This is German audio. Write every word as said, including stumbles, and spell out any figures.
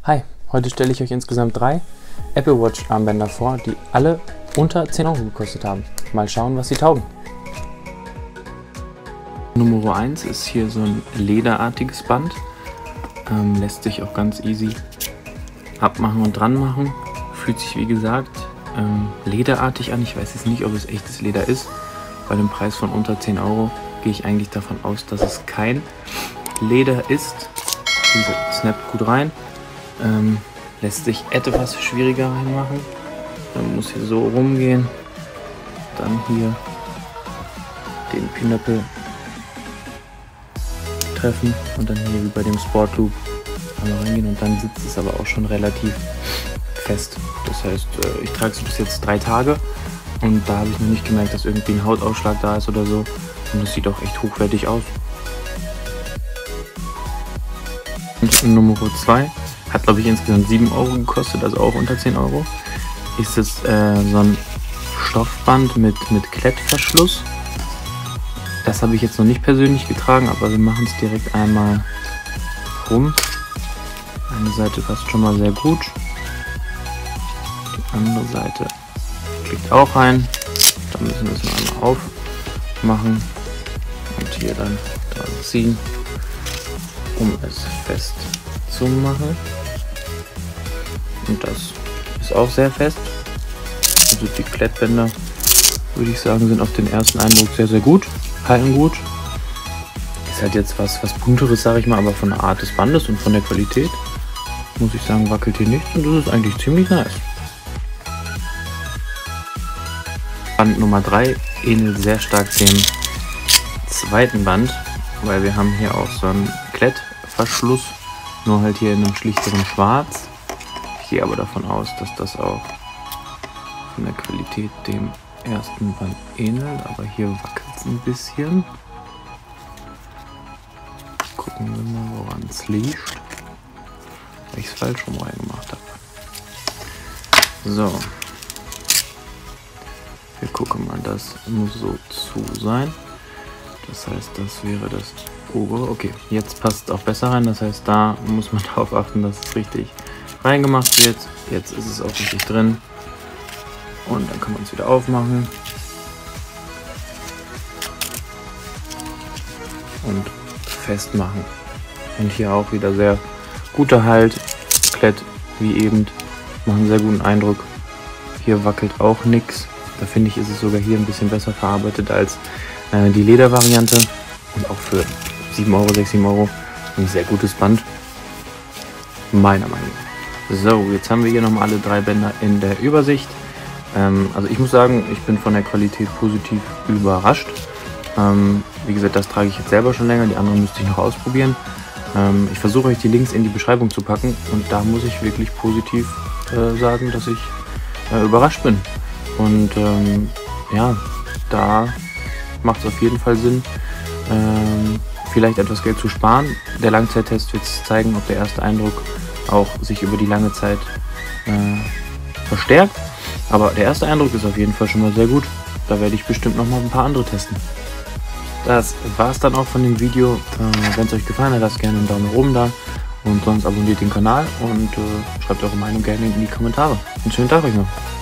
Hi, heute stelle ich euch insgesamt drei Apple Watch Armbänder vor, die alle unter zehn Euro gekostet haben. Mal schauen, was sie taugen. Nummer eins ist hier so ein lederartiges Band. Ähm, lässt sich auch ganz easy abmachen und dran machen. Fühlt sich wie gesagt ähm, lederartig an. Ich weiß jetzt nicht, ob es echtes Leder ist. Bei dem Preis von unter zehn Euro gehe ich eigentlich davon aus, dass es kein Leder ist. Diese snappt gut rein. Ähm, lässt sich etwas schwieriger reinmachen. Man muss hier so rumgehen. Dann hier den Pinöppel treffen und dann hier wie bei dem Sportloop einmal reingehen und dann sitzt es aber auch schon relativ fest. Das heißt, ich trage es bis jetzt drei Tage und da habe ich noch nicht gemerkt, dass irgendwie ein Hautausschlag da ist oder so. Und es sieht auch echt hochwertig aus. Und Nummer zwei hat, glaube ich, insgesamt sieben Euro gekostet, also auch unter zehn Euro. Ist es äh, so ein Stoffband mit, mit Klettverschluss. Das habe ich jetzt noch nicht persönlich getragen, aber wir machen es direkt einmal rum. Eine Seite passt schon mal sehr gut. Die andere Seite klickt auch rein. Dann müssen wir es noch einmal aufmachen und hier dann dran ziehen, um es fest zu machen. Und das ist auch sehr fest. Also die Klettbänder, würde ich sagen, sind auf den ersten Eindruck sehr, sehr gut. Halten gut. Ist halt jetzt was, was bunteres, sage ich mal, aber von der Art des Bandes und von der Qualität, muss ich sagen, wackelt hier nichts und das ist eigentlich ziemlich nice. Band Nummer drei ähnelt sehr stark dem zweiten Band, weil wir haben hier auch so einen Klettverschluss, nur halt hier in einem schlichteren Schwarz. Ich gehe aber davon aus, dass das auch von der Qualität dem ersten Band ähnelt, aber hier wackelt es ein bisschen. Gucken wir mal, woran es liegt. Weil ich es falsch rum reingemacht habe. So. Wir gucken mal, das muss so zu sein. Das heißt, das wäre das obere. Okay, jetzt passt es auch besser rein. Das heißt, da muss man darauf achten, dass es richtig reingemacht wird. Jetzt ist es auch richtig drin. Und dann kann man es wieder aufmachen. Und festmachen. Und hier auch wieder sehr guter Halt. Klett wie eben. Macht einen sehr guten Eindruck. Hier wackelt auch nichts. Da finde ich, ist es sogar hier ein bisschen besser verarbeitet als äh, die Ledervariante. Und auch für sieben Euro, sechs, sieben Euro ein sehr gutes Band. Meiner Meinung nach. So, jetzt haben wir hier nochmal alle drei Bänder in der Übersicht. Ähm, also ich muss sagen, ich bin von der Qualität positiv überrascht. Ähm, wie gesagt, das trage ich jetzt selber schon länger, die anderen müsste ich noch ausprobieren. Ähm, ich versuche euch die Links in die Beschreibung zu packen und da muss ich wirklich positiv äh, sagen, dass ich äh, überrascht bin. Und ähm, ja, da macht es auf jeden Fall Sinn, ähm, vielleicht etwas Geld zu sparen. Der Langzeittest wird zeigen, ob der erste Eindruck auch sich über die lange Zeit äh, verstärkt. Aber der erste Eindruck ist auf jeden Fall schon mal sehr gut. Da werde ich bestimmt noch mal ein paar andere testen. Das war es dann auch von dem Video. Äh, Wenn es euch gefallen hat, lasst gerne einen Daumen nach oben da. Und sonst abonniert den Kanal und äh, schreibt eure Meinung gerne in die Kommentare. Einen schönen Tag euch noch.